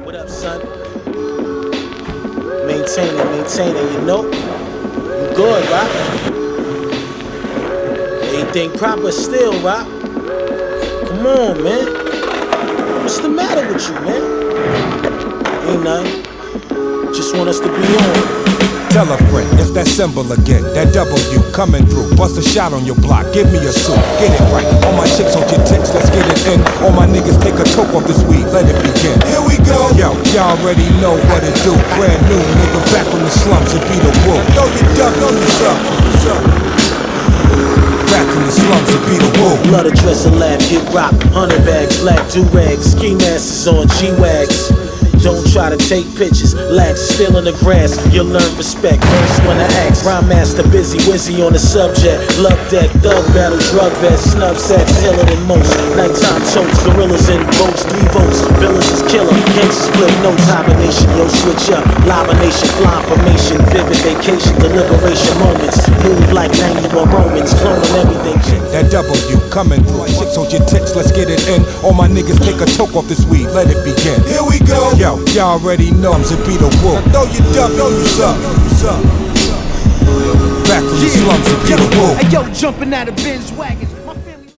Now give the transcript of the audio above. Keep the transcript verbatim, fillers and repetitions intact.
What up, son? Maintaining, maintaining, you know? You good, right? Everything proper still, right? Come on, man. What's the matter with you, man? Ain't nothing. Just want us to be on. Tell a friend, it's that symbol again, that W coming through. Bust a shot on your block, give me a suit, get it right. All my chicks on your tits, let's get it in. All my niggas take a toke off this weed, let it begin. Here we go. Yo, y'all already know what it do. Brand new nigga back from the slums and be the wolf. Throw your duck, throw your up. Back from the slums and be the wolf. Blood a dresser lab, hip rock, hundred bags, black do-rags, ski masks on G-Wags. Don't try to take pictures, lax still in the grass. You'll learn respect, first when I ask. Rhyme master busy, wizzy on the subject. Love deck, thug battle, drug vest, snub sex, iller than most. Nighttime totes, gorillas in boats, three votes. Villains is killer, gangsta split, no combination. Yo, switch up, libination, fly formation, vivid vacation, deliberation moments. Move like ninety-one Romans, cloning everything. That W coming through, chicks on your tits, let's get it in. All my niggas take a toke off this weed, let it begin. Here we go. Yo, y'all already know I'm to be the wolf. Now throw your duck, throw your up. Back from the slums to be the wolf. Hey yo, jumping out of Benz wagon.